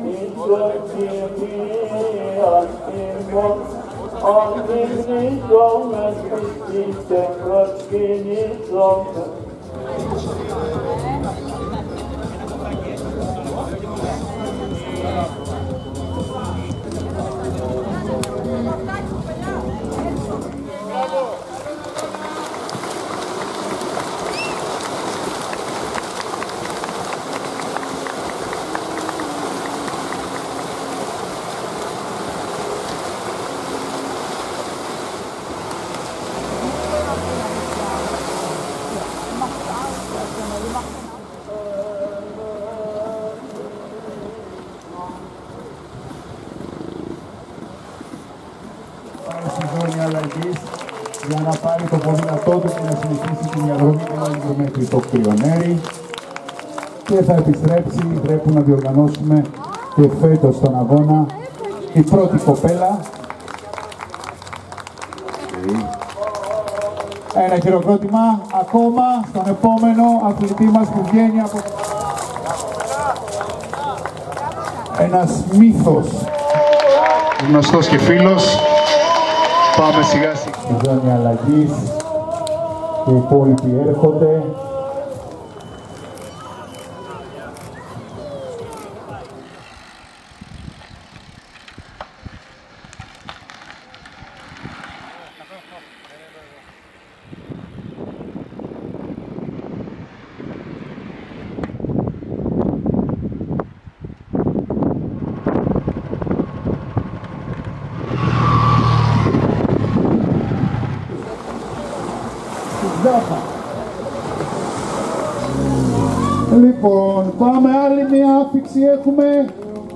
Στη ζώνη αλλαγής για να πάρει το ποδήλατό του και να συνεχίσει την διαδρομή του μέχρι το Κτριονέρι και θα επιστρέψει. Πρέπει να διοργανώσουμε και φέτος τον αγώνα η πρώτη κοπέλα. Ένα χειροκρότημα ακόμα στον επόμενο αθλητή μας που βγαίνει από ένας μύθος, γνωστός και φίλος. Πάμε σιγά σιγά. Στη ζώνη αλλαγής και οι υπόλοιποι έρχονται. Λοιπόν, πάμε άλλη μια άφηξη έχουμε.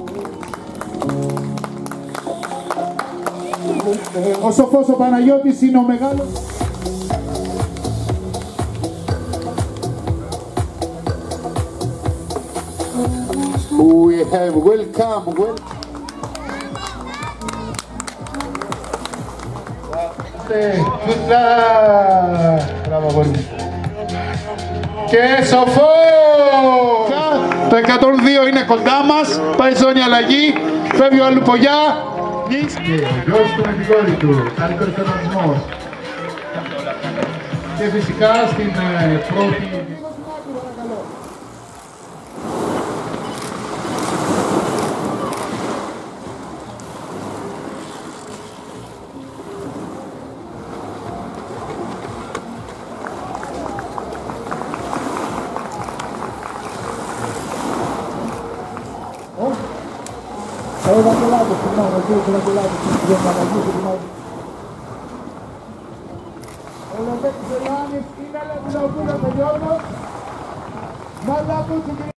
Ο Σοφός ο Παναγιώτης είναι ο μεγάλος. We have welcome. Μπράβο, αγόρι μου. Και Σοφό! Το 102 είναι κοντά μας, πάει ζώνη αλλαγή, φεύγει ο Αλουπογιά. Και δώσει του με την κόρη του, καλύτερος κανονισμός. Και φυσικά στην πρώτη... Ευαγγελάτος, συγγνώμη, ο κύριος Ευαγγελάτος, την Παναγίου, συγγνώμη. Ο Λεβέντης Ελάνης, είναι αλλά την αγούνα με Γιώργο. Μαλάκου,